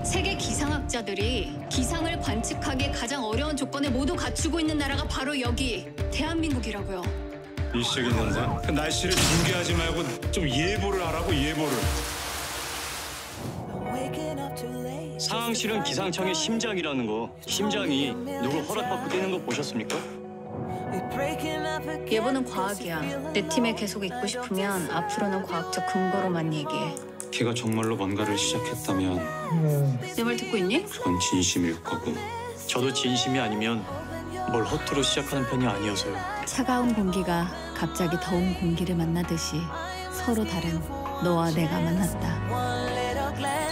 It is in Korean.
세계 기상학자들이 기상을 관측하기에 가장 어려운 조건을 모두 갖추고 있는 나라가 바로 여기 대한민국이라고요. 일시적인 현상? 그 날씨를 중계하지 말고 좀 예보를 하라고, 예보를. 상황실은 기상청의 심장이라는 거. 심장이 누구 허락받고 뛰는 거 보셨습니까? 예보는 과학이야. 내 팀에 계속 있고 싶으면 앞으로는 과학적 근거로만 얘기해. 걔가 정말로 뭔가를 시작했다면 내 말 듣고 있니? 그건 진심일 거고. 저도 진심이 아니면 뭘 허투루 시작하는 편이 아니어서요. 차가운 공기가 갑자기 더운 공기를 만나듯이 서로 다른 너와 내가 만났다.